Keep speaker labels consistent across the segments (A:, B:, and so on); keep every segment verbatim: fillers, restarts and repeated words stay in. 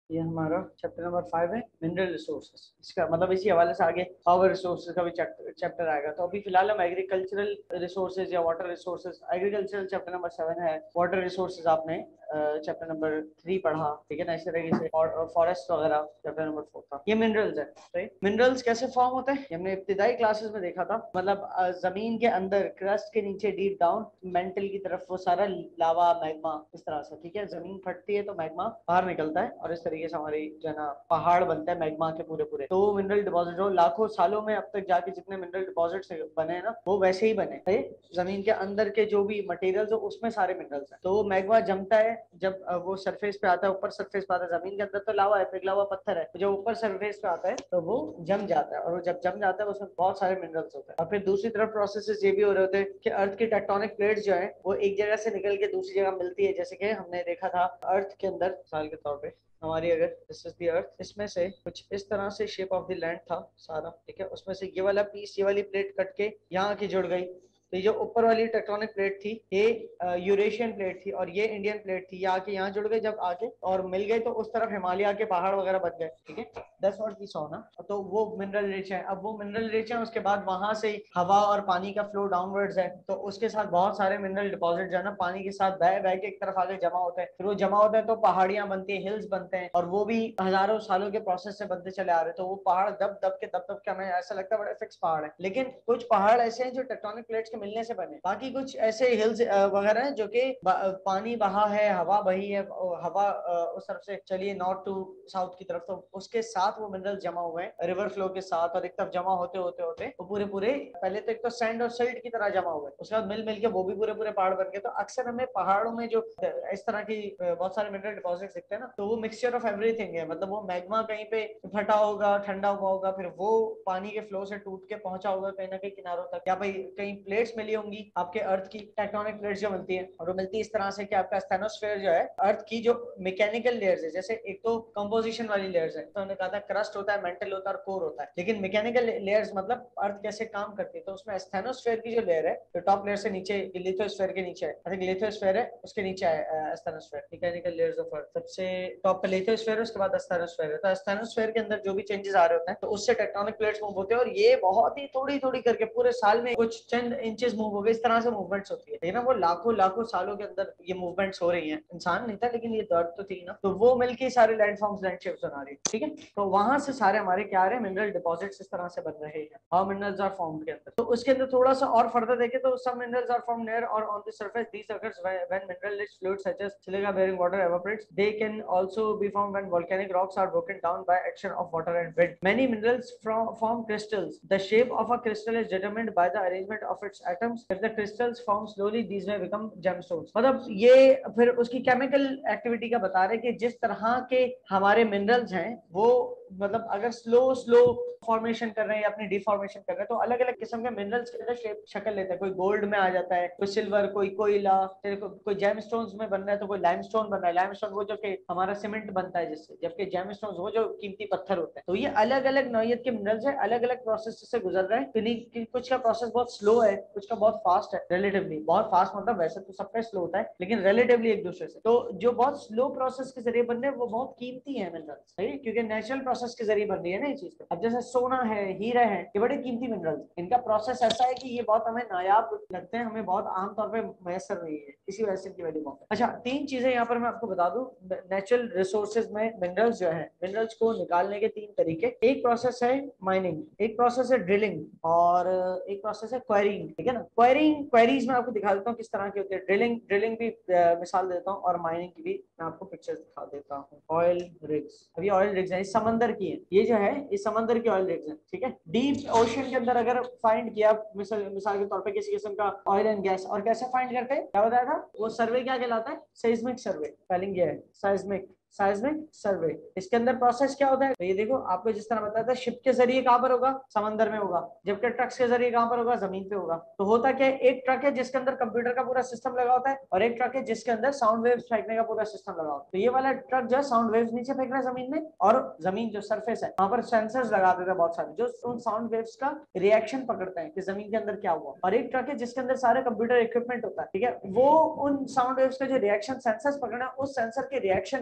A: ये हमारा chapter number five है, मिनरल रिसोर्सेज। इसका मतलब इसी हवाले से आगे पावर रिसोर्सेज का भी चैप्टर आएगा। तो अभी फिलहाल हम एग्रीकल्चरल रिसोर्सेज या water resources, agricultural chapter number seven है, वाटर रिसोर्सेज आपने चैप्टर नंबर थ्री पढ़ा, ठीक है ना, इसी तरीके से। और फॉरेस्ट वगैरह चैप्टर नंबर फोर था। ये मिनरल्स है, राइट। मिनरल्स कैसे फॉर्म होते हैं हमने इब्तिदाई क्लासेस में देखा था। मतलब जमीन के अंदर क्रस्ट के नीचे डीप डाउन मेंटल की तरफ वो सारा लावा मैग्मा इस तरह से, ठीक है। जमीन फटती है तो मैग्मा बाहर निकलता है और इस तरीके से हमारी जो है ना पहाड़ बनता है मैग्मा के पूरे पूरे। तो वो मिनरल डिपॉजिट जो लाखों सालों में अब तक जाके जितने मिनरल डिपॉजिट बने हैं ना, वो वैसे ही बने है। जमीन के अंदर के जो भी मटेरियल्स हो उसमें सारे मिनरल्स हैं। तो वो मैग्मा जमता है जब वो सरफेस पे आता है, ऊपर सरफेस पे आता है। जमीन के अंदर तो लावा है, पिघला हुआ पत्थर है, जो ऊपर सरफेस पे आता है तो वो जम जाता है। और वो जब जम जाता है उसमें बहुत सारे मिनरल्स होते हैं। और फिर दूसरी तरफ प्रोसेसेस ये भी हो रहे होते हैं कि अर्थ की टेक्टोनिक प्लेट्स जो है वो एक जगह से निकल के दूसरी जगह मिलती है। जैसे कि हमने देखा था अर्थ के अंदर मिसाल के तौर पे हमारी, अगर दिस इज द अर्थ, इसमें से कुछ इस तरह से शेप ऑफ द लैंड था सारा, ठीक है। उसमें से ये वाला पीस, ये वाली प्लेट कट के यहाँ की जुड़ गई। तो ये जो ऊपर वाली टेक्टोनिक प्लेट थी ये यूरेशियन प्लेट थी और ये इंडियन प्लेट थी। ये आके यहाँ जुड़ गई, जब आके और मिल गई तो उस तरफ हिमालय के पहाड़ वगैरह बन गए, ठीक है। दैट्स व्हाट वी सॉ ना। तो वो मिनरल रिच है। अब वो मिनरल रिच है, उसके बाद वहां से हवा और पानी का फ्लो डाउनवर्ड्स है, तो उसके साथ बहुत सारे मिनरल डिपॉजिट जो है ना पानी के साथ बह बह के एक तरफ आगे जमा होते हैं। फिर वो जमा होता है तो पहाड़ियां बनती है, हिल्स बनते हैं, और वो भी हजारों सालों के प्रोसेस से बनते चले आ रहे हैं। तो वो पहाड़ दब दब के दब दब के हमें ऐसा लगता है बड़े फिक्स पहाड़ है, लेकिन कुछ पहाड़ ऐसे हैं जो टेक्टोनिक प्लेट्स के मिलने से बने। बाकी कुछ ऐसे हिल्स वगैरह हैं जो कि पानी बहा है, हवा बही है, हवा उस तरफ से चलिए नॉर्थ टू साउथ की तरफ, तो उसके साथ वो मिनरल जमा हुए हैं रिवर फ्लो के साथ। और एक तरफ जमा होते होते होते वो पूरे पूरे पहले तो एक तो सैंड और सिल्ट की तरह जमा हुए, उसके बाद मिल मिल के वो भी पूरे पूरे पहाड़ बन गए। तो अक्सर हमें पहाड़ों में जो इस तरह की बहुत सारे मिनरल डिपॉजिट दिखते हैं ना, तो वो मिक्सचर ऑफ एवरीथिंग है। मतलब वो मैग्मा कहीं पे फटा होगा, ठंडा हुआ होगा, फिर वो पानी के फ्लो से टूट के पहुंचा होगा कहीं ना कहीं किनारों तक, या भाई कहीं प्लेट्स मिली होंगी आपके अर्थ की, टेक्टोनिक प्लेट्स जो मिलती है। और वो मिलती है इस तरह से कि आपका स्टेनोस्फेयर जो है अर्थ की जो मैकेनिकल लेयर्स है, जैसे एक तो कंपोजिशन वाली लेयर्स है, तो हमने कहा था क्रस्ट होता है, मेंटल होता है और कोर होता है। लेकिन मैकेनिकल लेयर्स मतलब अर्थ कैसे काम करती है, तो उसमें स्टेनोस्फेयर की जो लेयर है, तो टॉप लेयर से नीचे लिथोस्फेयर के नीचे है, आई थिंक लिथोस्फेयर है, उसके नीचे है asthenosphere. Mechanical layers of earth सबसे टॉप पे लिथोस्फेयर है, उसके बाद स्टेनोस्फेयर है। तो स्टेनोस्फेयर के अंदर जो भी चेंजेस आ रहे होते हैं तो उससे टेक्टोनिक प्लेट्स मूव होते हैं। और ये बहुत ही थोड़ी थोड़ी करके पूरे साल में कुछ चंद इंचेस मूव हो गए, इस तरह से मूवमेंट्स होती है। लेकिन वो लाखों लाखों सालों के अंदर ये मूवमेंट्स हो रही हैं। इंसान नहीं था लेकिन ये दर्द तो थी ना, तो वो मिलके सारे लैंडफॉर्म्स लैंडशिप्स बना रही है, ठीक है। तो वहां से सारे हमारे क्या आ रहे हैं, मिनरल डिपॉजिट्स इस तरह से बन रहे हैं। हाउ मिनरल्स आर फॉर्म्ड के अंदर, तो उसके अंदर थोड़ा सा और फर्दर देखे तो some minerals are formed near or on the surface. These occurs when mineral rich fluids such as silica bearing water evaporates. They can also be formed when volcanic rocks are broken down by action of water and wind. Many minerals from, form crystals. The shape of a crystal is determined by the arrangement of its atoms. If the crystals form slowly, these may become gemstones. मतलब ये फिर उसकी chemical activity का बता रहे कि जिस तरह के हमारे मिनरल्स हैं वो मतलब अगर स्लो स्लो फॉर्मेशन कर रहे हैं या अपनी डिफॉर्मेशन कर रहे हैं, तो अलग अलग किस्म के मिनरल्स के अंदर शेप शक्ल लेते हैं। कोई गोल्ड में आ जाता है, कोई सिल्वर, कोई कोयला, को, कोई जेमस्टोन्स में बन रहा है, तो कोई लाइमस्टोन बन रहा है। लाइमस्टोन वो जो कि हमारा सीमेंट बनता है जिससे, जबकि जेमस्टोन्स वो जो कीमती पत्थर होते हैं। तो ये अलग अलग नौइयत के मिनरल्स है, अलग अलग प्रोसेस से गुजर रहे हैं। कुछ का प्रोसेस बहुत स्लो है, कुछ का बहुत फास्ट है। रिलेटिवली बहुत फास्ट मतलब वैसे तो सबका स्लो होता है, लेकिन रिलेटिवली एक दूसरे से। तो जो बहुत स्लो प्रोसेस के जरिए बन रहे हैं वो बहुत कीमती है मिनरल्स, सही, क्योंकि नेचुरल प्रोसेस के जरिए बन रही है ना ये चीज। अब जैसे सोना है, हीरा है, ये बड़े कीमती मिनरल्स, इनका प्रोसेस ऐसा है कि ये बहुत हमें नायाब लगते हैं, हमें बहुत आमतौर पर मैसर नहीं है, इसी वजह से इनकी वैल्यू बहुत है। अच्छा, तीन चीजें यहाँ पर मैं आपको बता दूं। नेचुरल रिसोर्सेज में मिनरल्स जो है, मिनरल्स को निकालने के तीन तरीके। एक प्रोसेस है माइनिंग, एक प्रोसेस है ड्रिलिंग, और एक प्रोसेस है क्वेरिंग, ठीक है ना। क्वेरिंग क्वेरीज में आपको दिखा देता हूँ किस तरह की होती है। ड्रिलिंग ड्रिलिंग भी मिसाल देता हूँ, और माइनिंग की भी मैं आपको पिक्चर दिखा देता हूँ। ऑयल रिग्स, अभी ऑयल रिग्स है, समंदर की है ये जो है, ये समंदर की ऑयल रिग्स है, ठीक है। डीप ओशन के अंदर अगर फाइंड किया मिसाल मिसाल के तौर पे किसी किस्म का ऑयल एंड गैस, और कैसे फाइंड करते हैं, क्या बताया था, वो सर्वे क्या कहलाता है, सेismic सर्वे। स्पेलिंग ये है साइज्मिक, साइज्मिक सर्वे। इसके अंदर प्रोसेस क्या होता है, तो ये देखो आपको जिस तरह बताया था, शिप के जरिए कहां पर होगा, समंदर में होगा, जबकि ट्रक्स के जरिए कहां पर होगा, जमीन पे होगा। तो होता क्या है, एक ट्रक है जिसके अंदर कंप्यूटर का पूरा सिस्टम लगा होता है, और एक ट्रक है जिसके अंदर साउंड वेव्स फेंकने का पूरा सिस्टम लगा होता है। तो ये वाला ट्रक जो है साउंड वेव्स नीचे फेंक रहा है जमीन में, और जमीन जो सरफेस है वहां पर सेंसर्स लगा देते हैं बहुत सारे, जो उन साउंड वेव्स का रिएक्शन पकड़ते हैं कि जमीन के अंदर क्या हुआ। और एक ट्रक है जिसके अंदर सारे कंप्यूटर इक्विपमेंट होता है, ठीक है, वो उन साउंड वेव्स का जो रिएक्शन सेंसर्स पकड़ना है, उस सेंसर के रिएक्शन को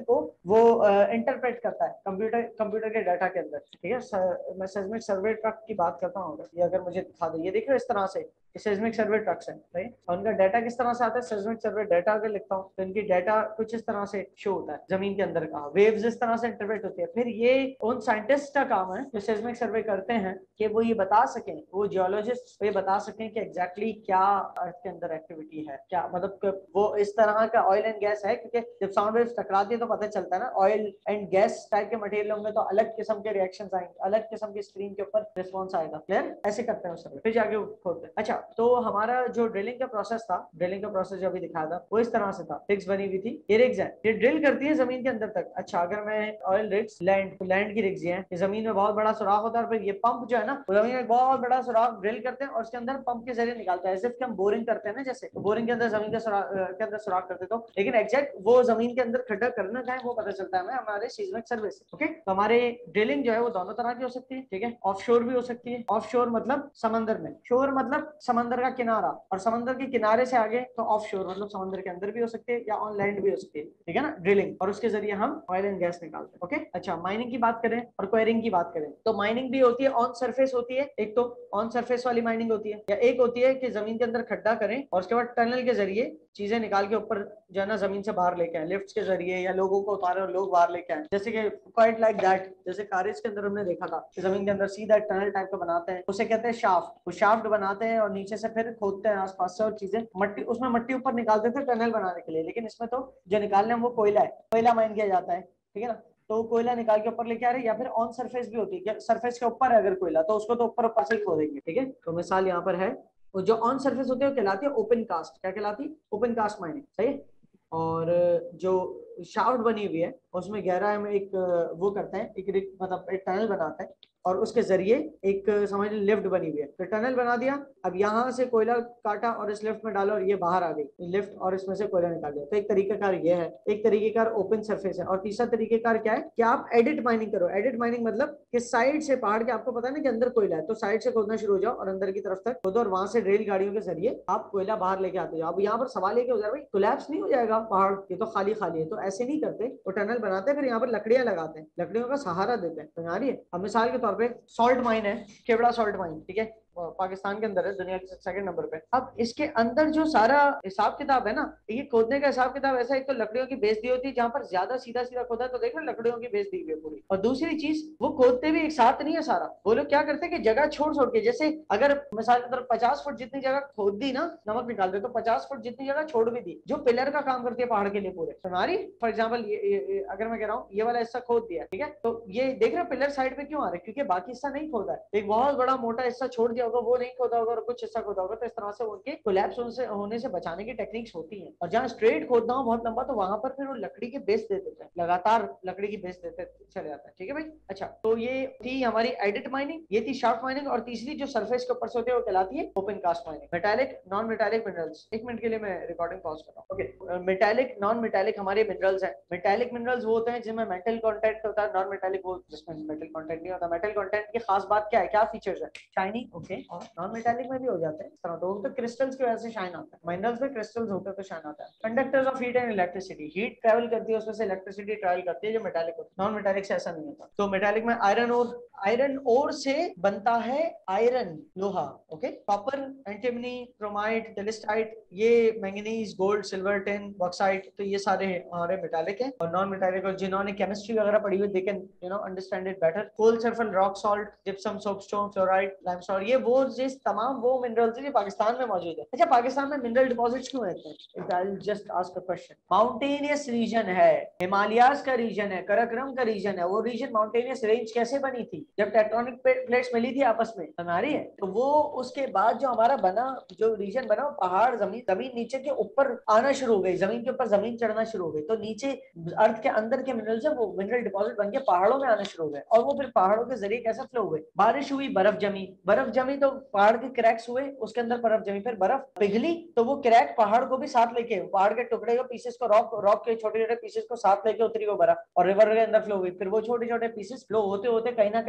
A: वो इंटरप्रेट करता है कंप्यूटर कंप्यूटर के डाटा के अंदर, ठीक है। मैं सेस्मिक सर्वे ट्रक की बात करता हूँ, ये अगर मुझे दिखा दे, ये देखिए इस तरह से सेस्मिक सर्वे ट्रक्स है, राइट। और उनका डाटा किस तरह से आता है, सेस्मिक सर्वे डाटा अगर लिखता हूँ तो इनकी डाटा कुछ इस तरह से शो होता है जमीन के अंदर का, वेव्स इस तरह से इंटरप्रेट होती है। फिर ये उन साइंटिस्ट का काम है जो सेस्मिक सर्वे करते हैं कि वो ये बता सकें, वो जियोलॉजिस्ट ये बता सकें कि एग्जैक्टली क्या अर्थ के अंदर एक्टिविटी है, क्या मतलब वो इस तरह का ऑयल एंड गैस है, क्योंकि जब साउंड वेव्स टकराती है तो पता चलता है ना, ऑयल एंड गैस टाइप के मटेरियल होंगे तो अलग किस्म के रिएक्शंस आएंगे, अलग किस्म की स्क्रीन के ऊपर रिस्पॉन्स आएगा। क्लियर? ऐसे करते हैं उस सर्वे, फिर जाके खोलते हैं। अच्छा, तो हमारा जो ड्रिलिंग का प्रोसेस था, ड्रिलिंग का प्रोसेस जो अभी दिखाया था वो इस तरह से था, रिग्स बनी हुई थी, ये रिग्स है, ये ड्रिल करती है जमीन के अंदर तक। अच्छा, अगर मैं ऑयल रिग्स, लैंड लैंड की रिग्स हैं, ये जमीन में बहुत बड़ा सुराख होता है, और फिर ये पंप जो है ना, वो जमीन में बहुत बड़ा सुराख ड्रिल करते हैं और उसके अंदर पंप के जरिए निकालते हैं, जैसे हम बोरिंग करते हैं ना, जैसे बोरिंग के अंदर जमीन के सुराख के अंदर सुराख करते, तो लेकिन एग्जैक्ट वो जमीन के अंदर खड्डा करना चाहे वो पता चलता है हमें हमारे सीस्मिक सर्वे से। ओके, तो हमारे ड्रिलिंग जो है वो दोनों तरह की हो सकती है, ठीक है। ऑफ शोर भी हो सकती है, ऑफ शोर मतलब समंदर में, शोर मतलब समंदर का किनारा, और समंदर के किनारे से आगे तो ऑफ शोर मतलब समंदर के अंदर भी हो सकती है या ऑन लैंड भी हो सकती है, ठीक है ना, ड्रिलिंग, और उसके जरिए हम ऑयल एंड गैस निकालते हैं। ओके, अच्छा, माइनिंग की बात करें और क्वेरिंग की बात करें, तो माइनिंग भी होती है ऑन सरफेस होती है, एक तो ऑन सरफेस वाली माइनिंग होती है, या एक होती है कि जमीन के अंदर खड्डा करें और उसके बाद टनल के जरिए चीजें निकाल के ऊपर जो है ना जमीन से बाहर लेके आए, लिफ्ट के जरिए, या लोगों को उतारे और लोग बाहर लेके आए, जैसे कि क्वाइट लाइक दैट, जैसे कारेज के अंदर हमने देखा था कि जमीन के अंदर सीधा एक टनल टाइप का बनाते हैं, उसे कहते हैं शाफ्ट, वो शाफ्ट बनाते हैं और नीचे से फिर खोदते हैं आसपास से और चीजें मट्टी, उसमें मट्टी ऊपर निकालते थे टनल बनाने के लिए, लेकिन इसमें तो जो निकालने वो कोयला है, कोयला माइन किया जाता है, ठीक है ना, तो कोयला निकाल के ऊपर लेके आ रहे, या फिर ऑन सरफेस भी होती है, सरफेस के ऊपर है अगर कोयला तो उसको तो ऊपर ऊपर से ही खोदेंगे, ठीक है। तो मिसाल यहाँ पर है, वो जो ऑन सरफेस होती है वो कहलाती है ओपन कास्ट, क्या कहलाती है, ओपन कास्ट माइनिंग, सही है। और जो शाफ्ट बनी हुई है उसमें गहराई में एक वो करते हैं, एक मतलब एक टनल बनाते हैं और उसके जरिए एक समझ लीजिए लिफ्ट बनी हुई है, तो टनल बना दिया, अब यहाँ से कोयला काटा और इस लिफ्ट में डालो और ये बाहर आ गई लिफ्ट और इसमें से कोयला निकाल दिया, तो एक तरीकेकार ये है, एक तरीकेकार ओपन सरफेस है, और तीसरा तरीकेकार क्या है कि आप एडिट माइनिंग करो। एडिट माइनिंग मतलब कि साइड से पहाड़ के, आपको पता है ना कि अंदर कोयला है, तो साइड से खोदना शुरू हो जाओ और अंदर की तरफ तक खोदो और वहां से रेल गाड़ियों के जरिए आप कोयला बाहर लेके आते जाओ। अब यहाँ पर सवाल ये हो जाए भाई कोलैप्स नहीं हो जाएगा पहाड़, ये तो खाली खाली है, तो ऐसे नहीं करते, वो टनल बनाते हैं फिर यहाँ पर लकड़ियां लगाते हैं, लकड़ियों का सहारा देते हैं, समझ आ रही है। अब मिसाल के तौर पे सॉल्ट माइन है, केवड़ा सॉल्ट माइन, ठीक है, पाकिस्तान के अंदर है, दुनिया के सेकंड नंबर पे। अब इसके अंदर जो सारा हिसाब किताब है ना, ये खोदने का हिसाब किताब ऐसा, एक तो लकड़ियों की बेस दी होती है, जहां पर ज्यादा सीधा सीधा खोदा तो देखो लकड़ियों की बेस दी हुई है पूरी, और दूसरी चीज वो खोदते भी एक साथ नहीं है सारा, वो लोग क्या करते हैं कि जगह छोड़ छोड़ के, जैसे अगर मिसाल के तौर पचास फुट जितनी जगह खोद दी ना, नमक निकाल दे, तो पचास फुट जितनी जगह छोड़ भी दी, जो पिलर का काम करती है पहाड़ के लिए पूरे, हमारी फॉर एग्जाम्पल ये, ये, ये अगर मैं कह रहा हूँ ये वाला हिस्सा खोद दिया, ठीक है, तो ये देख रहे हो पिलर साइड पे क्यों आ रहे, क्योंकि बाकी हिस्सा नहीं खोदा है, एक बहुत बड़ा मोटा हिस्सा छोड़ दिया होगा, वो नहीं खोदा होगा और कुछ हिस्सा खोदा होगा, तो इस तरह से उनके कोलैप्स होने से होने से बचाने की टेक्निक्स होती हैं। और जहाँ स्ट्रेट खोदना हो बहुत लंबा, तो वहां पर फिर वो लकड़ी के बेस दे देते हैं, लगातार लकड़ी की बेस देते चले जाता है, ठीक है भाई। अच्छा, तो ये थी हमारी एडिट माइनिंग, ये थी शाफ्ट माइनिंग, और तीसरी जो सरफेस के ऊपर से होती है वो कहलाती है open cast mining. Metallic non metallic minerals, एक मिनट के लिए मैं रिकॉर्डिंग पॉज कर रहा हूँ। ओके, मेटालिक नॉन मेटालिक हमारे मिनरल्स हैं। मेटालिक मिनरल्स वो होते हैं जिनमें मेटल कंटेंट होता है, नॉन मेटालिक वो जिसमें मेटल कंटेंट नहीं होता। मेटल कंटेंट की खास बात क्या है, क्या फीचर्स है, शाइनी, ओके, और नॉन मेटालिक में भी हो जाते हैं इस तरह, तो तो क्रिस्टल्स की वजह से शाइन आता है, मिनरल्स में क्रिस्टल्स होते हैं तो शाइन आता है। Conductors of heat and electricity, heat travel करती है उसमें से इलेक्ट्रिसिटी ट्रैवल करती है, जो मेटालिक होता है, नॉन मेटालिक से ऐसा नहीं होता। तो मेटालिक में आयरन और आयरन ओर से बनता है आयरन, लोहा, ओके, कॉपर, एंटीमनी, क्रोमाइट, टेलिस्टाइट, ये manganese, gold, silver, tin, bauxite, तो ये सारे हमारे मेटालिक हैं। और नॉन मेटालिक, और जिन्होंने केमिस्ट्री वगैरह पढ़ी हुई, they can you know understand it better. Coal, sulphur, rock salt, gypsum, soapstone, fluoride, limestone, ये वो जिस तमाम वो मिनरल्स जो पाकिस्तान में मौजूद है। अच्छा, पाकिस्तान में मिनरल डिपॉजिट्स क्यों रहते हैं, I will just ask a question. Mountainous region है, हिमालयाज का रीजन है, कराकोरम का रीजन है, वो रीजन माउंटेनियस रेंज कैसे बनी थी, जब टेक्टोनिक प्लेट्स मिली थी आपस में, हमारी है, तो वो उसके बाद जो हमारा बना जो रीजन बना, पहाड़, जमीन जमीन नीचे के ऊपर आना शुरू हो गई, जमीन के ऊपर जमीन चढ़ना शुरू हो गई, तो नीचे अर्थ के अंदर के मिनरल्स है वो मिनरल डिपॉजिट बन के पहाड़ों में आना शुरू हो गए, और वो फिर पहाड़ों के जरिए कैसे फ्लो हुए, बारिश हुई, बर्फ जमी, बर्फ जमी तो पहाड़ के क्रैक्स हुए, उसके अंदर बर्फ जमी, फिर बर्फ पिघली तो वो क्रैक पहाड़ को भी साथ लेके, पहाड़ के टुकड़े को, पीसेस को, रॉक रॉक के छोटे छोटे पीसेस को साथ लेके उतरी वो बर्फ और रिवर के अंदर फ्लो हुई, फिर वो छोटे छोटे पीसेस फ्लो होते होते कहीं ना कहीं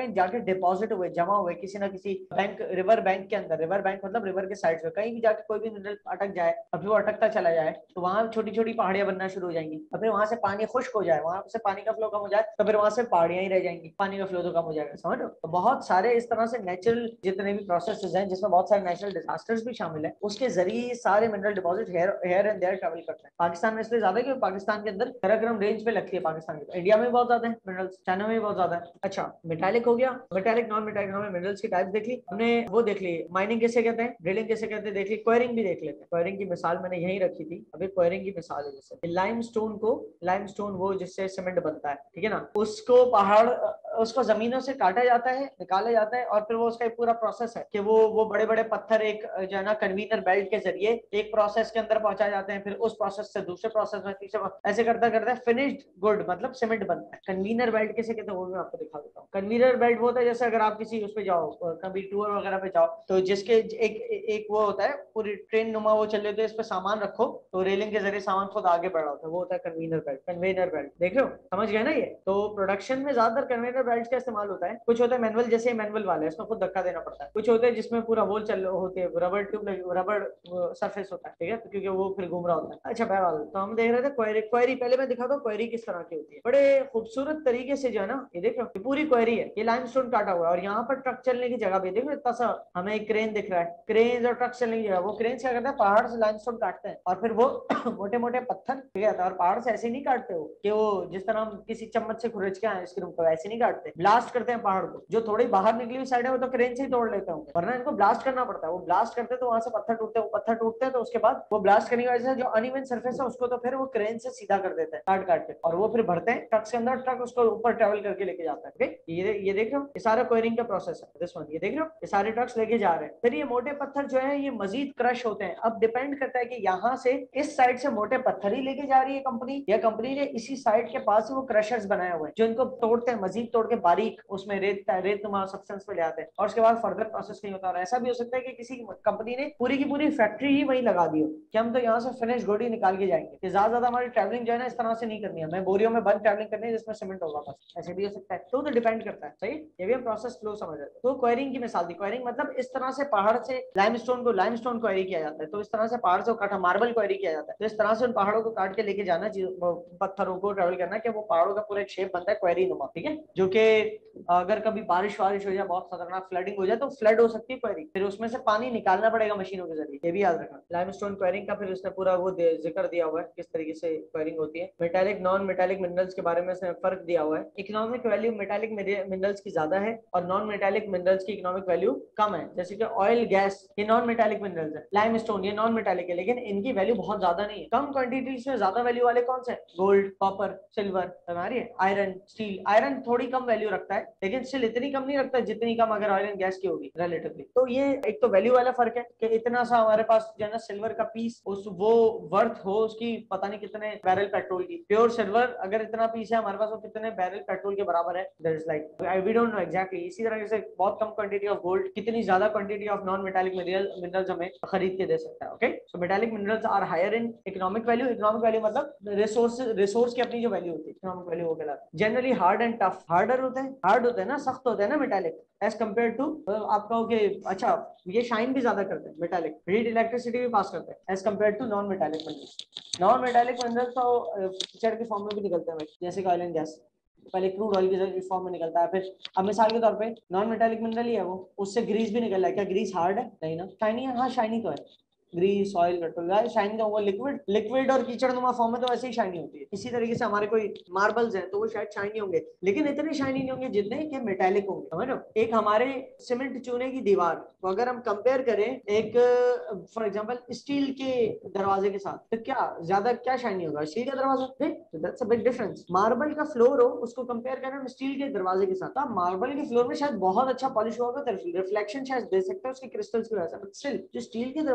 A: में जाके डिपॉजिट हुए, जमा हुए किसी ना किसी बैंक, रिवर बैंक के अंदर, रिवर बैंक मतलब रिवर के साइड में कहीं भी जाके कोई भी मिनरल अटक जाए, अब वो अटकता चला जाए तो वहां छोटी छोटी पहाड़ियां बनना शुरू हो जाएंगी, और फिर वहां से पानी खुश्क हो जाए, वहां से पानी का फ्लो कम हो जाए तो फिर वहां से पहाड़ियां ही रह जाएंगी, पानी का फ्लो तो कम हो जाएगा। समझ लो, तो बहुत सारे इस तरह से नेचुरल जितने भी प्रोसेसेस हैं जिसमें बहुत सारे नेचुरल डिजास्टर्स भी शामिल है, उसके जरिए सारे mineral deposit here and there travel करते हैं। पाकिस्तान में इसलिए ज्यादा क्योंकि पाकिस्तान के अंदर काराकोरम रेंज पे लगती है पाकिस्तान के, इंडिया में बहुत ज्यादा है मिनरल्स, चाइना में भी बहुत ज्यादा है। अच्छा, मेटालिक हो गया, मेटालिक नॉन मेटालिक हमें मिनरल्स की टाइप देख ली हमने, वो देख ली माइनिंग कैसे कहते हैं, ड्रिलिंग कैसे कहते हैं देख ली, क्वेरिंग भी देख लेते हैं। क्वेरिंग की मिसाल मैंने यही रखी थी, अभी क्वेरिंग की मिसाल है जैसे लाइमस्टोन को, लाइमस्टोन वो जिससे सीमेंट बनता है, ठीक है ना, उसको पहाड़, उसको जमीनों से काटा जाता है, निकाला जाता है, और फिर वो उसका एक पूरा प्रोसेस है कि वो वो बड़े बड़े पत्थर एक जो है ना कन्वीनर बेल्ट के जरिए एक प्रोसेस के अंदर पहुंचा जाते हैं, फिर उस प्रोसेस से दूसरे प्रोसेस में, तीसरे, ऐसे करता करता फिनिश्ड गुड मतलब सीमेंट बनता है। कन्वीनर बेल्ट कैसे कहते हैं वो मैं आपको दिखा देता हूँ। कन्वीनर बेल्ट वो होता है जैसे अगर आप किसी उस पे जाओ, कभी टूर वगैरह पे जाओ, तो जिसके एक एक वो होता है पूरी ट्रेन नुमा वो चल रही है, इस पे सामान रखो तो रेलिंग के जरिए सामान खुद आगे बढ़ रहा होता है, वो होता है कन्वीनर बेल्ट। कन्वेयर बेल्ट देख रहे हो, समझ गए ना ये। तो प्रोडक्शन में ज्यादातर कन्वेयर बेल्ट का इस्तेमाल होता है। कुछ होता है मैनुअल, जैसे मैनुअल वाले इसमें खुद धक्का देना पड़ता है, कुछ होते हैं जिसमें पूरा होल चल होते हैं, रबर ट्यूब, रबर सरफेस होता है, ठीक है, तो क्योंकि वो फिर घूम रहा होता है। अच्छा बहरहाल, तो हम देख रहे थे क्वेरी, क्वेरी पहले मैं दिखा दूं क्वेरी किस तरह की होती है, बड़े खूबसूरत तरीके से जो है ना, ये देखो ये पूरी क्वेरी है, ये लाइमस्टोन काटा हुआ है, और यहाँ पर ट्रक चलने की जगह भी देखो, इतना सा हमें एक क्रेन दिख रहा है, क्रेन और ट्रक चलने की जगह, वो क्रेन क्या करता है पहाड़ से लाइमस्टोन काटते हैं, और फिर वो मोटे मोटे पत्थर, ठीक है, और पहाड़ से ऐसे नहीं काटते हो कि वो जिस तरह हम किसी चम्मच से खुरच के आए आइसक्रीम को, ऐसे नहीं काटते, ब्लास्ट करते हैं पहाड़ को, जो थोड़ी बाहर निकली हुई साइड है वो तो क्रेन से ही तोड़ लेते होंगे, वरना इनको ब्लास्ट करना पड़ता है, वो ब्लास्ट करते तो वहां से पत्थर टूटते हैं, वो पत्थर टूटते हैं तो उसके बाद वो ब्लास्ट करने की वजह से जो अनइवन सरफेस है उसको तो फिर वो क्रेन से सीधा कर देते हैं काट काट के, और वो फिर भरते हैं ट्रक के अंदर, ट्रक उसको ऊपर ट्रेवल करके लेके जाता है। ओके, ये ये देख रहे हो, ये सारा क्वेरिंग का प्रोसेस है, दिस वन, ये देख रहे हो, ये सारे ट्रक्स लेके जा रहे हैं, फिर ये मोटे पत्थर जो है ये मजीद क्रश होते हैं। अब डिपेंड करता है कि यहाँ से इस साइड से मोटे पत्थर ही लेके जा रही है कंपनी, या कंपनी ने इसी साइड के पास ही वो क्रशर्स बनाए हुए हैं जो इनको तोड़ते हैं, मजीद तोड़ के बारीक उसमें रेत रेत नुमा सब्सटेंस में ले आते हैं, और उसके बाद फर्दर प्रोसेस नहीं होता। और ऐसा भी हो सकता है कि किसी कंपनी ने पूरी की पूरी फैक्ट्री ही वहीं लगा दी हो कि हम तो यहाँ से फिनिश गुड ही निकाल के जाएंगे, कि ज्यादा ज्यादा हमारी ट्रैवलिंग जो है ना इस तरह से नहीं करनी है, हमें बोरियों में बंद ट्रैवलिंग करनी है जिसमें सीमेंट होगा बस, ऐसे भी हो सकता है। तो तो डिपेंड करता है, सही, ये भी हम प्रोसेस फ्लो समझ रहे हैं। तो क्वेरिंग की मिसाल दी, क्वेरिंग मतलब इस तरह से पहाड़ से लाइमस्टोन को लाइमस्टोन क्वेरी किया जाता है, तो इस तरह से पहाड़ से काटा मार्बल क्वेरी किया जाता है, तो इस तरह से उन पहाड़ों को काट के लेके जाना, पत्थरों को ट्रेवल करना, कि वो पहाड़ों का पूरा एक शेप बनता है क्वेरी नुमा, ठीक है, जो कि अगर कभी बारिश वारिश हो जाए, बहुत खतरनाक फ्लडिंग हो जाए तो फ्लड हो सकती है क्वेरी, फिर उसमें से पानी निकालना पड़ेगा मशीनों के जरिए, ये भी याद रखना। लाइमस्टोन क्वेरिंग का फिर इसने पूरा वो जिक्र दिया हुआ है किस तरीके से क्वेरिंग होती है। मेटालिक नॉन मेटालिक मिनरल्स के बारे में इसने फर्क दिया हुआ है। इकोनॉमिक वैल्यू मेटालिक मिनरल्स की ज्यादा है और नॉन मेटालिक मिनरल्स की इकोनॉमिक वैल्यू कम है, जैसे कि ऑयल गैस ये नॉन मेटालिक मिनरल्स है, लाइमस्टोन ये नॉन मेटालिक है, लेकिन इनकी वैल्यू बहुत ज्यादा नहीं है, कम क्वांटिटीज में ज्यादा वैल्यू वाले कौन से, गोल्ड, कॉपर, सिल्वर, हमारी आयरन, स्टील। आयरन थोड़ी कम वैल्यू रखता है लेकिन स्टिल इतनी कम नहीं रखता जितनी कम अगर ऑयल एंड गैस की होगी रिलेटिवली। तो ये एक तो वैल्यू वाला फर्क है कि इतना सा हमारे पास जो है ना सिल्वर का पीस उस वो वर्थ हो उसकी पता नहीं कितने बैरल पेट्रोल की, प्योर सिल्वर अगर इतना पीस है हमारे पास वो कितने बैरल पेट्रोल के बराबर है, that is like we don't know exactly. इसी तरह से बहुत कम क्वांटिटी ऑफ गोल्ड कितनी ज्यादा quantity of non metallic minerals हमें खरीद के दे सकता है। Okay, so metallic minerals are higher in economic value. Economic value मतलब रिसोर्स रिसोर्स की अपनी जो वैल्यू होती है इकोनॉमिक वैल्यू वो कहलाता है। Generally hard and tough, harder होते हैं, हार्ड होते हैं ना, सख्त होते हैं ना मेटालिक, एज कम्पेयर टू आप कहोगे अच्छा ये शाइन भी ज्यादा करते हैं मेटालिक, हीट इलेक्ट्रिसिटी भी पास करते हैं as compare to non metallic minerals. Non metallic minerals तो पिक्चर के फॉर्म में भी निकलते हैं जैसे ऑयल एंड गैस, पहले क्रूड ऑयल के फॉर्म में निकलता है, फिर अब मिसाल के तौर पे नॉन मेटालिक मिनरल ही है वो, उससे ग्रीस भी निकल रहा है, क्या ग्रीस हार्ड है? नहीं ना, शाइनी है, हाँ शाइनी तो है, ग्रीस ऑयल पेट्रोल शाइनी तो वो लिक्विड लिक्विड और कीचड़नुमा फॉर्म में तो ऐसे ही शाइनी होती है। इसी तरीके से हमारे कोई मार्बल्स हैं तो वो शायद शाइनी होंगे लेकिन इतने शाइनी नहीं होंगे जितने कि मेटालिक होंगे, समझ लो। एक हमारे सीमेंट चूने की दीवार को अगर हम कंपेयर करें एक फॉर एग्जांपल स्टील के दरवाजे के साथ, तो क्या ज्यादा क्या शाइनी होगा? स्टील का दरवाजा, that's a big difference. Marble का फ्लोर हो उसको कंपेयर करें हम स्टील के दरवाजे के साथ, तो मार्बल के फ्लोर में शायद बहुत अच्छा पॉलिश हुआ होगा, रिफ्लेक्शन शायद दे सकता है उसके क्रिस्टल्स की वजह से, बट स्टिल जो स्टील के दरवाजे की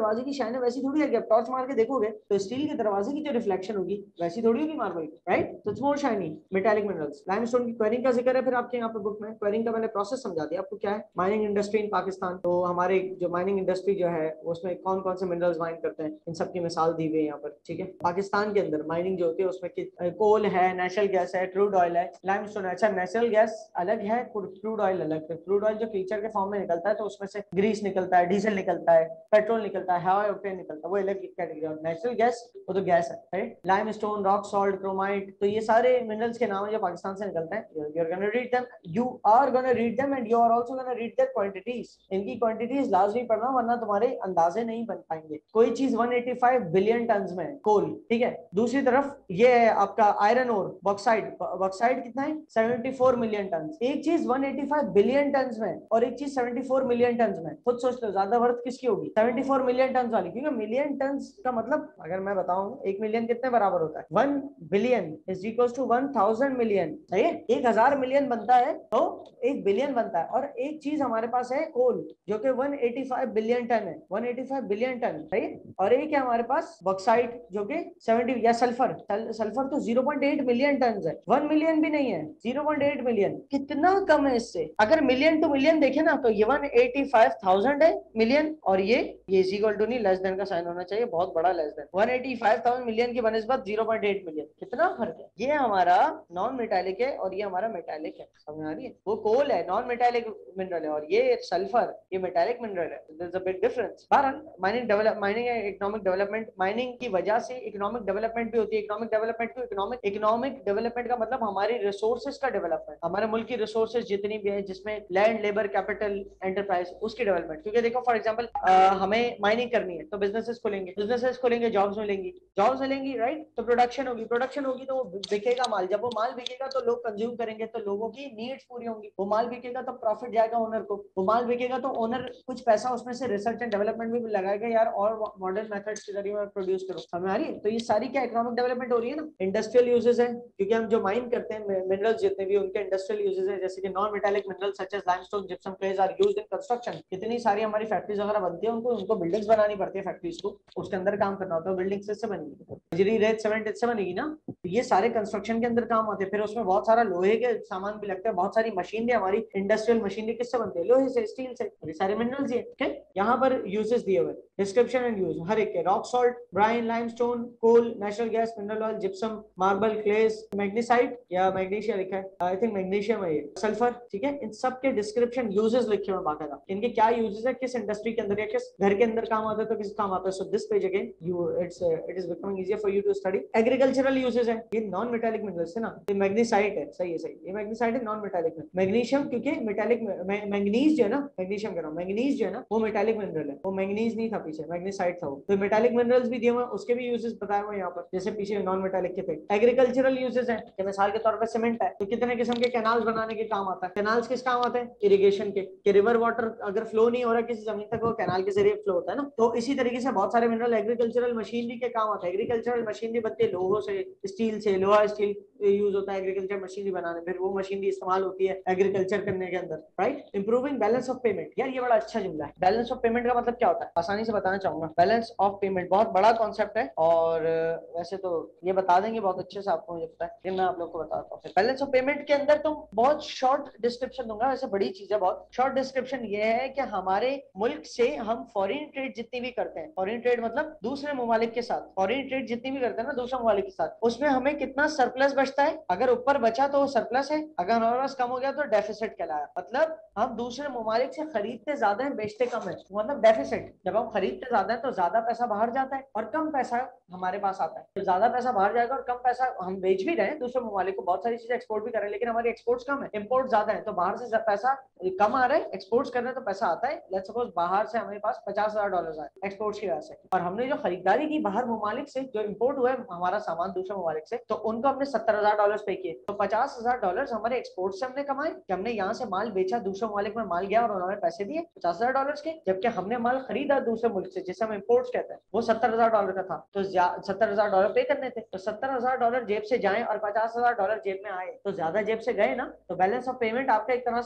A: शाइन है वैसी थोड़ी है कि आप टॉर्च मार के देखोगे तो स्टील के दरवाजे की जो रिफ्लेक्शन होगी वैसी थोड़ी होगी मार्बल की, राइट? तो it's more shiny metallic minerals. Limestone की क्वेरिंग का जिक्र है फिर आपके यहाँ पे बुक में। क्वेरिंग का मैंने प्रोसेस समझा दिया आपको क्या है। माइनिंग इंडस्ट्री इन पाकिस्तान, तो हमारे जो माइनिंग इंडस्ट्री जो है उसमें कौन कौन से मिनरल्स माइन करते हैं इन सब की मिसाल दी हुई है यहाँ पर, ठीक है। पाकिस्तान के अंदर माइनिंग जो होती है उसमें कोल है, नेचुरल गैस है, क्रूड ऑयल है, लाइमस्टोन। अच्छा नेचुरल गैस अलग है, क्रूड ऑयल अलग है। क्रूड ऑयल जो कीचड़ के फॉर्म में निकलता है तो उसमें से ग्रीस निकलता है, डीजल निकलता है, पेट्रोल निकलता है, हवा ऑक्टेन निकलता है, वो अलग कैटेगरी है। नेचुरल गैस वो तो गैस है, right? Limestone, rock salt, chromite, तो ये सारे मिनरल्स के नाम है जो पाकिस्तान से निकलते हैं। You are gonna read them, you are gonna read them and you are also gonna read their quantities. इनकी क्वांटिटीज लाजमी पढ़ना वरना तुम्हारे अंदाजे नहीं बन पाएंगे। कोई चीज एक सौ पचासी बिलियन टन्स में है, कोल, ठीक है। दूसरी तरफ ये है आपका आयरन ओर, बॉक्साइट। बॉक्साइट कितना है? चौहत्तर मिलियन टन। एक चीज एक सौ पचासी बिलियन टन्स में और एक चीज चौहत्तर मिलियन टन्स में। खुद सोच लो ज्यादा वर्थ किसकी होगी? चौहत्तर मिलियन टन्स वाली, क्योंकि मिलियन टन्स का मतलब अगर मैं बताऊं एक मिलियन कितने बराबर होता है? One billion is equal to one thousand million, सही है। एक हजार मिलियन बनता है तो एक बिलियन बनता है। और एक चीज हमारे पास है कोल जो कि एक सौ पचासी बिलियन टन है, एक सौ पचासी बिलियन टन, सही। और एक है हमारे पास बॉक्साइट जो कि सत्तर, या सल्फर। सल्फर तो zero point eight million ton है, वन मिलियन भी नहीं है, ज़ीरो पॉइंट एट मिलियन, कितना कम है इससे। अगर मिलियन टू मिलियन देखे ना तो ये वन एटी फाइव थाउजेंड है मिलियन, और ये ये इज इक्वल टू नहीं, लेस देन का साइन होना चाहिए, बहुत बड़ा less than. One eighty five thousand million की बनस्बत ज़ीरो पॉइंट एट मिलियन, कितना फर्क है। ये हमारा नॉन मेटालिक है और ये हमारा मेटालिक है, समझ आ रही है? वो कोल है, नॉन मेटालिक मिनरल है, और ये सल्फर, ये मेटालिक मिनरल है। There is a big difference. बहरहाल mining develop mining economic development, mining की वजह से इकोनॉमिक डेवलपमेंट भी होती है। इकोनॉमिक डेवलपमेंट को इकोनॉमिक इकोनॉमिक डेवलपमेंट का मतलब हमारी रिसोर्सेज का डेवलपमेंट, हमारे मुल्क की रिसोर्सेज जितनी भी है जिसमें लैंड, लेबर, कैपिटल, एंटरप्राइज, उसकी डेवलपमेंट। क्योंकि देखो फॉर एग्जांपल हमें माइनिंग करनी है तो बिजनेसेस खोलेंगे, बिजनेसेस खोलेंगे, जॉब्स मिलेंगी, जॉब्स मिलेंगी, राइट? तो प्रोडक्शन होगी, प्रोडक्शन होगी तो बिकेगा माल, जब वो माल बिकेगा तो लोग कंज्यूम करेंगे, तो लोगों की नीड्स पूरी होंगी। वो माल बिकेगा तो प्रॉफिट जाएगा ओनर को, वो माल बिकेगा तो ओनर कुछ पैसा उसमें से रिसर्च एंड डेवलपमेंट में भी लगाएगा, यार और मॉडर्न मेथड्स के जरिए मैं प्रोड्यूस करूं, समझ आ रही है? तो ये सारी क्या इकोनॉमिक डेवलपमेंट हो रही है ना। इंडस्ट्रियल यूजेस है, क्योंकि हम जो माइन करते हैं मिनरल्स जितने भी उनके इंडस्ट्रियल यूजेस है, जैसे कि non metallic minerals such as limestone, gypsum, clays are used in construction. कितनी सारी हमारी फैक्ट्रीज वगैरह बनती है, उनको उनको बिल्डिंग्स बनानी पड़ती है, फैक्ट्रीज को उसके अंदर काम करना होता है, बिल्डिंग्स से बनेगी, बजरी, रेत, सीमेंट इससे बनेगी ना। तो ये सारे कंस्ट्रक्शन के अंदर काम आते हैं। फिर उसमें बहुत सारा लोहे के सामान भी लगते हैं, बहुत सारी मशीनरी, हमारी इंडस्ट्रियल मशीनरी किससे बनती है? लोहे से, स्टील से, ये सारे मिनरल्स ही है। यहाँ पर यूजेस दिए हुए, डिस्क्रिप्शन एंड यूज हर एक के, rock salt, brine, limestone, coal, natural gas, mineral oil, gypsum, marble, clays, magnesite या मैग्नीशिया लिखा है, आई थिंक मैग्नीशियम है ये, सल्फर, ठीक है। इन सब के डिस्क्रिप्शन यूजेस लिखे हुए बाकायदा, इनके क्या यूजेस है, किस इंडस्ट्री के अंदर या किस घर के अंदर काम आता है तो किस काम आता है। So this page again you it's it is becoming easier for you to study. Agricultural uses है, ये नॉन मेटालिक मिनरल्स है ना, ये मैग्नीसाइट है, सही है, सही, ये मैग्नीसाइट है, नॉन मेटालिक है। मैग्नीशियम क्योंकि मेटालिक, मैग्नीज जो है ना, मैग्नीशियम कह रहा हूं, मैग्नीज जो है ना वो मेटालिक मिनरल है, वो मैग्नीज नहीं था पीछे, मैग्नीसाइट था वो। तो मेटालिक मिनरल्स भी दिए हुए, उसके भी यूजेस बताए हुए यहाँ पर, जैसे पीछे नॉन मेटालिक के थे। एग्रीकल्चरल यूजेस है कि मिसाल के तौर पर सीमेंट है तो कितने किस्म के कैनाल्स बनाने के काम आता है। कैनाल्स किस काम आते हैं? इरिगेशन के, कि रिवर वाटर अगर फ्लो नहीं हो रहा किसी जमीन तक, वो कैनाल के जरिए फ्लो होता है ना। तो इसी तरीके से बहुत सारे मिनरल एग्रीकल्चरल मशीनरी के काम आता है। एग्रीकल्चरल मशीनरी बनती है लोहों से, स्टील से, लोहा स्टील यूज होता है एग्रीकल्चर मशीनरी बनाने, फिर वो मशीनरी इस्तेमाल होती है एग्रीकल्चर करने के अंदर, right? Improving balance of payment, यार ये बड़ा अच्छा जुमला है। बैलेंस ऑफ पेमेंट का मतलब क्या होता है, आसानी से बताना चाहूंगा। बैलेंस ऑफ पेमेंट बहुत बड़ा कॉन्सेप्ट है और वैसे तो ये बता देंगे बहुत अच्छे से आपको, मुझे पता है, लेकिन मैं आप लोग को बताता हूँ। बैलेंस ऑफ पेमेंट के अंदर तुम बहुत शॉर्ट डिस्क्रिप्शन दूंगा, वैसे बड़ी चीज है बहुत। शॉर्ट डिस्क्रिप्शन ये है कि हमारे मुल्क से हम फॉरेन ट्रेड जितनी भी करते हैं, फॉरेन ट्रेड मतलब दूसरे ममालिक के साथ, फॉरेन ट्रेड जितनी भी करते हैं ना दूसरे ममालिक के साथ, उसमें हमें कितना सरप्लस बचता है। अगर ऊपर बचा तो वो सरप्लस है, अगर हमारे पास कम हो गया तो डेफिसिट कहलाया। मतलब हम दूसरे ममालिक से खरीदते ज्यादा है, बेचते कम है, मतलब डेफिसिट। जब हम खरीदते ज्यादा है तो ज्यादा पैसा बाहर जाता है और कम पैसा हमारे पास आता है। तो ज्यादा पैसा बाहर जाएगा और कम पैसा, हम बेच भी रहे हैं दूसरे ममालिक को, बहुत सारी चीजें एक्सपोर्ट भी कर रहे हैं, लेकिन हमारी एक्सपोर्ट्स कम है, इंपोर्ट ज्यादा है। तो बाहर से पैसा कम आ रहा है, एक्सपोर्ट्स कर रहे हैं तो पैसा आता है। लेट्स सपोज बाहर से हमारे पास पचास हजार डॉलर आए एक्सपोर्ट्स की वजह से, और हमने जो खरीदारी की बाहर ममालिक से, जो इंपोर्ट हुआ है हमारा सामान दूसरे ममालिक से, तो उनको हमने सत्तर हजार डॉलर पे किए। तो पचास हजार डॉलर हमारे एक्सपोर्ट से हमने कमाए कि हमने यहाँ से माल बेचा, दूसरे ममालिक में माल गया और उन्होंने पैसे दिए पचास हजार डॉलर के, जबकि हमने माल खरीदा दूसरे मुल्क से जिसे हम इंपोर्ट्स कहते हैं, वो सत्तर हजार डॉलर का था। तो सत्तर हजार डॉलर पे करने थे, तो सत्तर हजार डॉलर जेब से जाए और पचास हजार डॉलर जेब में आए, तो ज्यादा जेब से गए ना, तो बैलेंस ऑफ पेमेंट आपका एक तरह से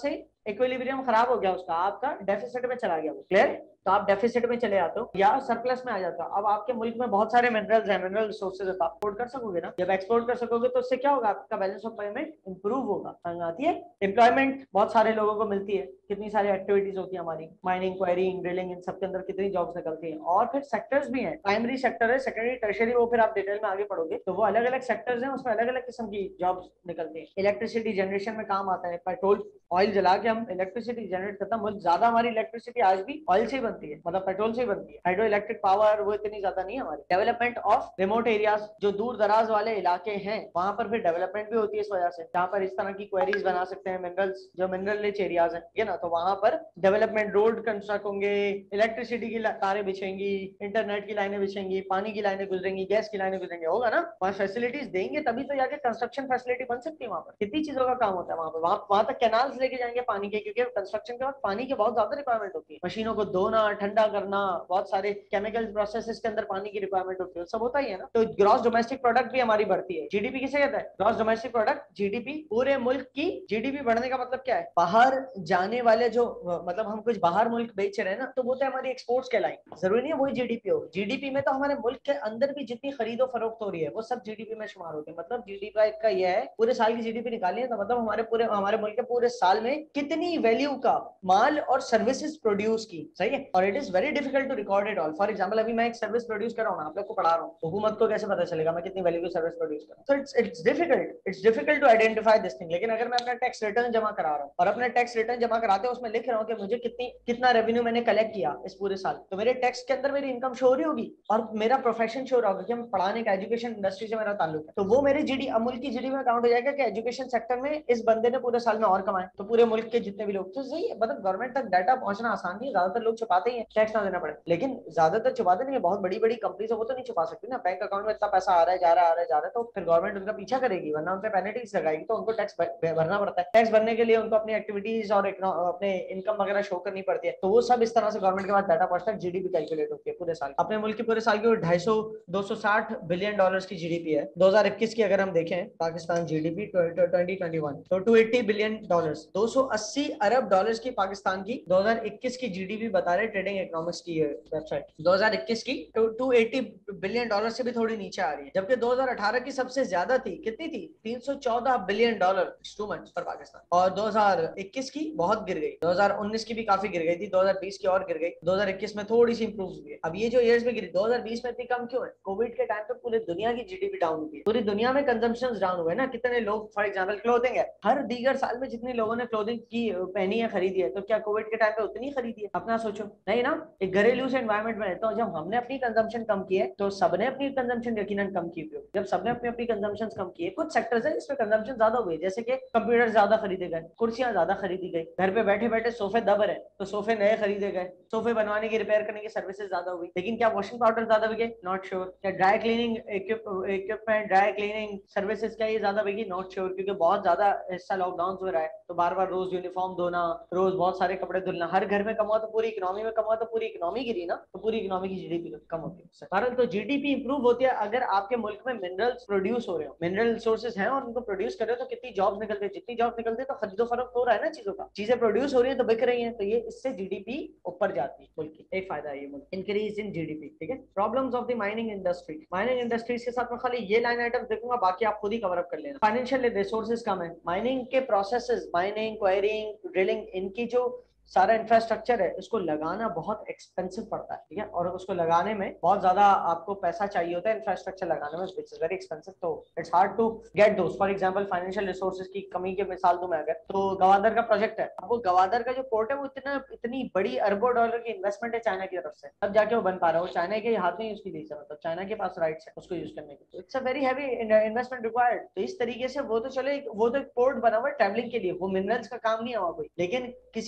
A: इक्विलिब्रियम खराब हो गया उसका, आपका डेफिसिट में चला गया वो, क्लियर। तो आप डेफिसिट में चले जाते हो या सरप्लस में आ जाते हो। अब आपके मुल्क में बहुत सारे मिनरल्स हैं, मिनरल रिसोर्सेज है, तो आप एक्सपोर्ट कर सकोगे ना। जब एक्सपोर्ट कर सकोगे तो उससे क्या होगा, आपका बैलेंस ऑफ पेमेंट इंप्रूव होगा। समझ आती है। एम्प्लॉयमेंट बहुत सारे लोगों को मिलती है, कितनी सारी एक्टिविटीज होती है हमारी, माइनिंग, क्वायरिंग, ड्रिलिंग, इन सब के अंदर कितनी जॉब्स निकलती हैं। और फिर सेक्टर्स भी हैं, प्राइमरी सेक्टर है, सेकेंडरी, टर्शियरी, वो फिर आप डिटेल में आगे पढ़ोगे तो वो अलग अलग सेक्टर्स हैं, उसमें अलग अलग किस्म की जॉब्स निकलती हैं। इलेक्ट्रिसिटी जनरेशन में काम आता है, पेट्रोल ऑयल जला के हम इलेक्ट्रिसिटी जनरेट करते हैं। ज्यादा हमारी इलेक्ट्रिसिटी आज भी ऑयल से ही बनती है, मतलब पेट्रोल से ही बनती है। हाइड्रो इलेक्ट्रिक पावर वो इतनी ज्यादा नहीं है हमारी। डेवलपमेंट ऑफ रिमोट एरियाज, जो दूर दराज वाले इलाके हैं वहां पर फिर डेवलपमेंट भी होती है इस वजह से, जहाँ पर इस तरह की क्वेरीज बना सकते हैं मिनरल्स, जो मिनरल रिच एरियाज है ना, तो वहां पर डेवलपमेंट, रोड कंस्ट्रक्ट होंगे, इलेक्ट्रिसिटी की तारें बिछेंगी, इंटरनेट की लाइनें बिछेंगी, पानी की लाइनें गुजरेंगी, गैस की लाइनें गुजरेंगे, होगा ना। वहाँ फैसिलिटीज देंगे तभी तो जाके कंस्ट्रक्शन फैसिलिटी बन सकती है। वहां पर कितनी चीजों का काम होता है वहां पर, वहां वहां तक कैनाल्स लेके जाएंगे पानी के, क्योंकि कंस्ट्रक्शन के बाद पानी की बहुत ज्यादा रिक्वायरमेंट होती है। मशीनों को धोना, ठंडा करना, बहुत सारे केमिकल प्रोसेसेस के अंदर पानी की रिक्वायरमेंट होती है, सब होता ही है ना। तो ग्रॉस डोमेस्टिक प्रोडक्ट भी हमारी बढ़ती है। जीडीपी किसे कहता है, ग्रॉस डोमेस्टिक प्रोडक्ट, जीडीपी। पूरे मुल्क की जीडीपी बढ़ने का मतलब क्या है, बाहर जाने वाले जो, मतलब हम कुछ बाहर मुल्क बेच रहे हैं ना, तो वो तो हमारी एक्सपोर्ट्स कहलाएंगे। जरूरी नहीं है वही जीडीपी हो। जीडीपी में तो हमारे मुल्क के अंदर भी जितनी खरीदो फरोख्त हो रही है वो सब जीडीपी में शुमार होती है। मतलब जीडीपी का ये है, पूरे साल की जीडीपी निकाली है तो मतलब हमारे पूरे हमारे मुल्क के पूरे साल में कितनी वैल्यू का माल और सर्विसेज प्रोड्यूस की, सही है। और it is very difficult to record it all. For example अभी मैं एक सर्विस प्रोड्यूस कर रहा हूँ, आप लोग को पढ़ा रहा हूँ, हुकूमत को कैसे पता चलेगा मैं कितनी वैल्यू की सर्विस प्रोड्यूस कर रहा हूँ। तो it's it's difficult it's difficult to identify this thing. लेकिन अगर मैं अपना टैक्स रिटर्न जमा करा रहा हूँ और अपना टैक्स रिटर्न जमा कराते हैं उसमें लिख रहा हूँ कि मुझे कितनी कितना रेवेन्यू मैंने कलेक्ट किया इस पूरे साल, तो मेरे टैक्स के अंदर मेरी इनकम शो हो रही होगी और मेरा प्रोफेशन शो रहा होगा कि हम पढ़ाने का, एजुकेशन इंडस्ट्री से मेरा ताल्लुक है, तो वो मेरे जीडी अमूल की जीडी में काउंट हो जाएगा कि एजुकेशन सेक्टर में इस बंदे ने पूरे साल में और कमाए। तो पूरे मुल्क के जितने भी लोग, तो सही है, मतलब गवर्नमेंट तक डाटा पहुंचना आसान नहीं है। ज्यादातर लोग छुपाते ही हैं टैक्स ना देना पड़े, लेकिन ज्यादातर छुपाते नहीं है। बहुत बड़ी बड़ी कंपनीज वो तो नहीं छुपा सकती ना, बैंक अकाउंट में इतना पैसा आ रहा है, जा रहा है, आ रहा है, जा रहा है, तो फिर गवर्नमेंट उनका पीछा करेगी, वरना उन पे पेनल्टीज लगाएगी, तो उनको टैक्स भरना पड़ता है। टैक्स भरने के लिए उनको अपनी एक्टिविटीज और अपने इनकम वगैरह शो करनी पड़ती है, तो वो सब इस तरह से गवर्नमेंट के पास डाटा पहुंचता है। जीडीपी कैलकुलेट होती है पूरे साल। अपने मुल्क की पूरे साल की ढाई सौ दो सौ साठ बिलियन डॉलर्स की जीडीपी है। दो हजार इक्कीस की अगर हम देखें Pakistan GDP twenty twenty one, तो दो सौ अस्सी बिलियन डॉलर्स, दो सौ अस्सी अरब डॉलर्स की पाकिस्तान की दो हजार इक्कीस की जीडीपी बता रहे ट्रेडिंग इकोनॉमिक्स की वेबसाइट। दो हजार इक्कीस की दो सौ अस्सी बिलियन डॉलर से भी थोड़ी नीचे आ रही है, जबकि दो हजार अठारह की सबसे ज्यादा थी, कितनी थी, तीन सौ चौदह billion dollar, too much for Pakistan. और दो हजार इक्कीस की बहुत गिर गई, दो हजार उन्नीस की भी काफी गिर गई थी, दो हजार बीस की और गिर गई, दो हजार इक्कीस में थोड़ी सी इंप्रूव हुई है। अब ये जो ईयर्स में गिरी, दो हजार बीस में इतनी कम क्यों है, कोविड के टाइम पे पूरी दुनिया की जीडीपी डाउन हुई है, पूरी दुनिया में कंजम्पशन डाउन हुए ना। कितने लोग, फॉर एग्जांपल क्लोथिंग है, हर दीगर साल में जितने लोगों ने क्लोथिंग की पहनी है, खरीदी है, तो क्या कोविड के टाइम पे उतनी खरीदी है, अपना सोचो, नहीं ना। एक घरेलू से एनवायरमेंट में रहता हूँ, जब हमने अपनी कंजम्पशन कम की है तो सबने अपनी कंजम्पशन यकीनन कम की हुई। जब सबने अपनी अपनी कंजम्पशन कम की है, कुछ सेक्टर्स है जिसमें कंजम्पशन ज्यादा हुई है, जैसे कि कंप्यूटर ज्यादा खरीदे गए, कुर्सियां ज्यादा खरीदी गई, घर पे बैठे बैठे सोफे दब रहे तो सोफे नए खरीदे गए, सोफे बनवाने की, रिपेयर करने की सर्विसेज ज्यादा हुई। लेकिन क्या वॉशिंग पाउडर ज्यादा बिके, नॉट श्योर। क्या dry cleaning equipment, dry cleaning services क्या ये ज्यादा बिकी, नॉट श्योर, क्योंकि बहुत ज्यादा हिस्सा लॉकडाउन हो रहा है, तो बार बार रोज यूनिफॉर्म धोना, रोज बहुत सारे कपड़े धुलना, हर घर में कमा तो पूरी इकोनॉमी में कमा तो पूरी इकोनॉमी गिरी ना, तो पूरी इकोनॉमी की जीडीपी कम होती है कारण। तो जीडीपी इंप्रूव होती है अगर आपके मुल्क में मिनरल्स प्रोड्यूस हो रहे हो, मिनरल रिसोर्सेज हैं और उनको प्रोड्यूस कर रहे हो, तो कितनी जॉब्स निकलती है, जितनी जॉब निकलती है तो खरीदो फरोख्त हो रहा है ना चीजों का, चीजें प्रोड्यूस हो रही है तो बिक रही है, तो ये इससे जीडीपी ऊपर जाती है मुल्क की, एक फायदा है ये मुल्क, इंक्रीज इन जीडीपी। ठीक है। Problems of the mining industry, mining industries के साथ मैं खाली ये लाइन आइटम देखूंगा, बाकी आप खुद ही कवर अप कर लेना। फाइनेंशियल रिसोर्सेज कम है, माइनिंग के प्रोसेसेस, माइनिंग, क्वायरिंग, ड्रिलिंग, इनकी जो सारा इंफ्रास्ट्रक्चर है इसको लगाना बहुत एक्सपेंसिव पड़ता है। ठीक है। और उसको लगाने में बहुत ज्यादा आपको पैसा चाहिए होता है, इंफ्रास्ट्रक्चर लगाने में, विच इज वेरी एक्सपेंसिव, तो it's hard to get those. For example financial resources की कमी की मिसाल दूं मैं अगर, तो गवादर का प्रोजेक्ट है, अब वो गवादर का जो पोर्ट है वो इतना इतनी बड़ी अरबों डॉलर की इन्वेस्टमेंट है चाइना की तरफ से, तब जाके वो बन पा रहा है, वो चाइना के हाथ में उसकी लीज है, मतलब चाइना के पास राइट्स है उसको यूज करने के, it's a very heavy investment required. तो इस तरीके से वो तो चले, वो तो एक पोर्ट बना हुआ है ट्रैवलिंग के लिए, वो मिनरल्स का काम नहीं हुआ कोई, लेकिन किसी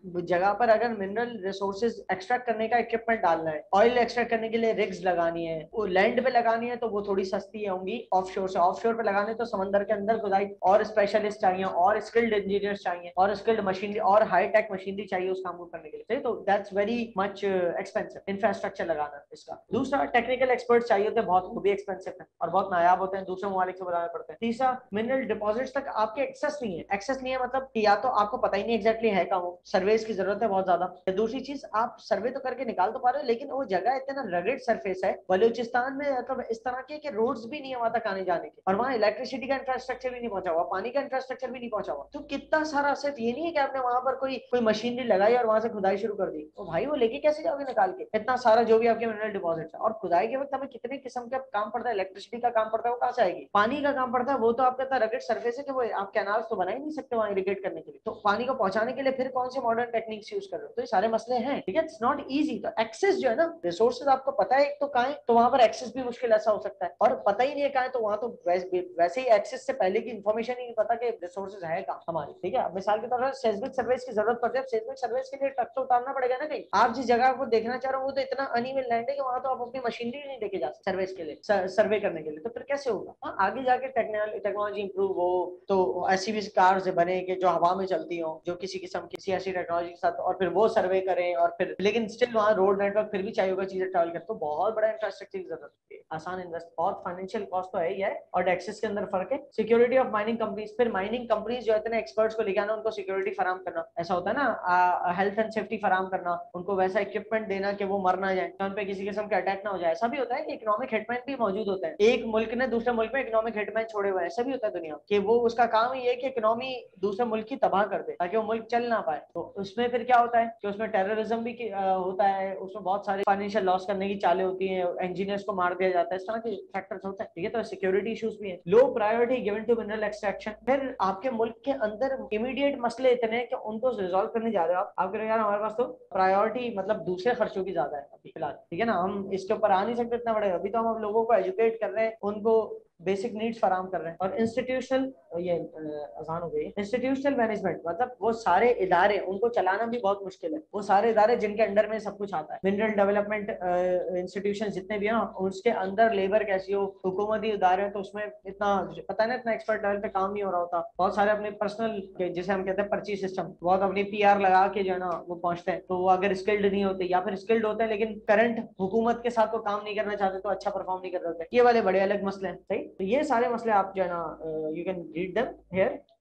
A: जगह पर अगर मिनरल रिसोर्सेज एक्सट्रैक्ट करने का इक्विपमेंट डालना है, ऑयल एक्सट्रैक्ट करने के लिए रिग्स लगानी है, वो लैंड पे लगानी है तो वो थोड़ी सस्ती होंगी ऑफशोर से। ऑफशोर पे लगाने तो समंदर के अंदर खुदाई और स्पेशलिस्ट चाहिए और स्किल्ड इंजीनियर्स चाहिए और स्किल्ड मशीनरी और हाई टेक मशीनरी चाहिए उस काम को करने के लिए, तो that's very much expensive infrastructure लगाना इसका। दूसरा, टेक्निकल एक्सपर्ट चाहिए होते हैं बहुत, वो भी एक्सपेंसिव है और बहुत नायाब होते हैं, दूसरे ममालिक से बनाने पड़ते हैं। तीसरा, मिनरल डिपॉजिट्स तक आपके एक्सेस नहीं है। एक्सेस नहीं है मतलब कि या तो आपको पता ही नहीं एग्जैक्टली है कहाँ, सर्वेस की जरूरत है बहुत ज्यादा। दूसरी चीज, आप सर्वे तो करके निकाल तो पा रहे हो लेकिन वो जगह इतना रगेड सरफेस है बलूचिस्तान में, मतलब इस तरह के रोड्स भी नहीं है वहां तक आने जाने के, और वहाँ इलेक्ट्रिसिटी का इंफ्रास्ट्रक्चर भी नहीं पहुंचा हुआ, पानी का इंफ्रास्ट्रक्चर भी नहीं पहुंचा हुआ। तो कितना सारा, सिर्फ ये नहीं है कि आपने वहां पर कोई कोई मशीनरी लगाई और वहां से खुदाई शुरू कर दी, तो भाई वो लेके कैसे जाओगे निकाल के इतना सारा जो भी आपके मिनरल डिपॉजिट है। और खुदाई के वक्त हमें कितने किस्म का काम पड़ता है, इलेक्ट्रिसिटी का काम पड़ता है, वो कहाँ से आएगी, पानी का काम पड़ता है, वो तो आपका रगेड सरफेस है कि वो आप कैनाल्स तो बना ही नहीं सकते वहां इरिगेट करने के लिए, तो पानी को पहुंचाने के लिए फिर कौन से मॉडर्न टेक्निक्स यूज कर रहे हो, तो ये सारे मसले हैं, ठीक है। It's not easy. तो एक्सेस जो है ना, रिसोर्सेज आपको पता है एक तो कहाँ है, तो वहां पर एक्सेस भी मुश्किल ऐसा हो सकता है, और पता ही नहीं है कहाँ है तो वहां तो वैसे, वैसे ही एक्सेस से पहले की इन्फॉर्मेशन ही नहीं पता कि रिसोर्सेज है कहाँ हमारी, ठीक है। मिसाल के तौर पर सेस्मिक सर्वेस की जरूरत पड़ती है, सेस्मिक सर्वेस के लिए ट्रक तो उतारना पड़ेगा ना कहीं, आप जिस जगह को देखना चाह रहे हो वो तो इतना अनइवन लैंड है कि वहां तो आप अपनी मशीनरी नहीं लेके जा सकते सर्वेस के लिए, सर्वे करने के लिए, तो फिर कैसे होगा। हाँ, आगे जाके टेक्नोलॉजी इंप्रूव हो तो ऐसी भी कार्स बने कि जो हवा में चलती हो, जो किसी किस्म किसी ऐसी टेक्नोलॉजी के साथ, और फिर वो सर्वे करें, और फिर लेकिन स्टिल वहाँ रोड नेटवर्क फिर भी चाहिए होगा चीजें ट्रैवल कर, तो बहुत बड़ा इंफ्रास्ट्रक्चर की जरूरत होती है। आसान इन्वेस्ट, बहुत फाइनेंशियल कॉस्ट तो है ही है, और एक्सेस के अंदर फर्क है। सिक्योरिटी ऑफ माइनिंग कंपनीज, फिर माइनिंग कंपनीज जो इतने एक्सपर्ट्स को लेके आना, उनको सिक्योरिटी फराम करना, ऐसा होता है ना, हेल्थ एंड सेफ्टी फराम करना, उनको वैसा इक्विपमेंट देना कि वो मर ना जाए, तो उन पे किसी किस्म का अटैक ना हो जाए। ऐसा भी होता है कि इकोनॉमिक हिटमैन भी मौजूद होते हैं, एक मुल्क ने दूसरे मुल्क में इकोनॉमिक हिटमैन छोड़े हुए हैं, ऐसा भी होता है दुनिया कि वो उसका काम ही है कि इकोनॉमी दूसरे मुल्क की तबाह कर दे ताकि वो मुल्क चल ना पाए। तो उसमें फिर क्या होता है कि उसमें टेररिज्म भी होता है, उसमें बहुत सारे फाइनेंशियल लॉस करने की चालें होती हैं, इंजीनियर्स को मार दिया जाता है, इस तरह के फैक्टर्स होते हैं, ठीक है। तो सिक्योरिटी इश्यूज भी है। Low priority given to mineral extraction, फिर आपके मुल्क के अंदर इमीडिएट मसले इतने हैं कि उनको रिजॉल्व करने जा रहे हो आप, आप कह रहे हो यार हमारे पास तो प्रायोरिटी मतलब दूसरे खर्चों की ज्यादा है अभी फिलहाल, ठीक है ना, हम इसके ऊपर आ नहीं सकते इतना बड़े, अभी तो हम लोगों को एजुकेट कर रहे हैं, उनको बेसिक नीड्स फराम कर रहे हैं। और इंस्टीट्यूशनल, ये आसान हो गई, इंस्टीट्यूशनल मैनेजमेंट मतलब वो सारे इदारे, उनको चलाना भी बहुत मुश्किल है, वो सारे इदारे जिनके अंडर में सब कुछ आता है, मिनरल डेवलपमेंट इंस्टीट्यूशन जितने भी हैं उसके अंदर लेबर कैसी हो, हुकूमती इदारे हैं तो उसमें इतना पता नहीं, इतना एक्सपर्ट लेवल पे काम नहीं हो रहा होता, बहुत सारे अपने पर्सनल जिसे हम कहते हैं पर्ची सिस्टम, बहुत अपनी पी आर लगा के जो है ना वो पहुंचते हैं, तो वो अगर स्किल्ड नहीं होते या फिर स्किल्ड होते हैं लेकिन करंट हुकूमत के साथ वो काम नहीं करना चाहते तो अच्छा परफॉर्म नहीं कर रहे होते, ये वाले बड़े अलग मसले हैं, सही। तो ये सारे मसले आप जो है ना, you can read them here,